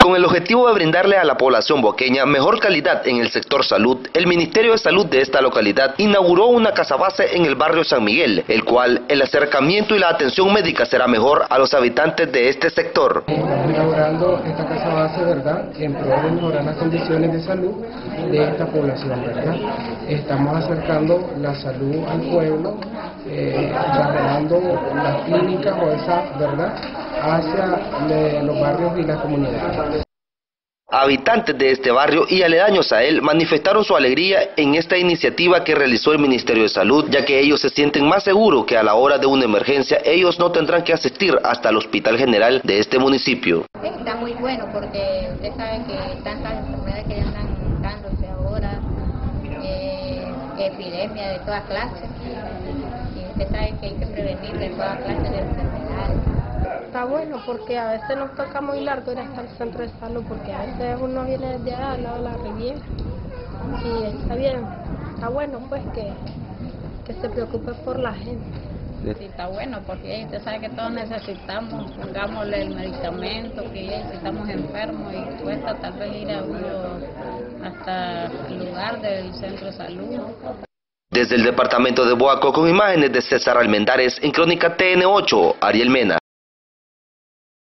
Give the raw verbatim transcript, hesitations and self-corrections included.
Con el objetivo de brindarle a la población boqueña mejor calidad en el sector salud, el Ministerio de Salud de esta localidad inauguró una casa base en el barrio San Miguel, el cual el acercamiento y la atención médica será mejor a los habitantes de este sector. Estamos inaugurando esta casa base, ¿verdad?, en pro de mejorar las condiciones de salud de esta población, ¿verdad? Estamos acercando la salud al pueblo, eh, trasladando las clínicas o esa, ¿verdad?, hacia de los barrios y las comunidades. Habitantes de este barrio y aledaños a él manifestaron su alegría en esta iniciativa que realizó el Ministerio de Salud, ya que ellos se sienten más seguros que a la hora de una emergencia ellos no tendrán que asistir hasta el Hospital General de este municipio. Está muy bueno porque usted sabe que tantas enfermedades que ya están dándose ahora, eh, epidemias de todas clases, y usted sabe que hay que prevenir de todas clases de enfermedades. Está bueno porque a veces nos toca muy largo ir hasta el centro de salud, porque a veces uno viene desde allá al lado de la Riviera, y está bien, está bueno pues que, que se preocupe por la gente. Sí, está bueno porque usted sabe que todos necesitamos, pongámosle el medicamento, que si estamos enfermos y cuesta tal vez ir a uno hasta el lugar del centro de salud. Desde el departamento de Boaco, con imágenes de César Almendares, en Crónica T N ocho, Ariel Mena.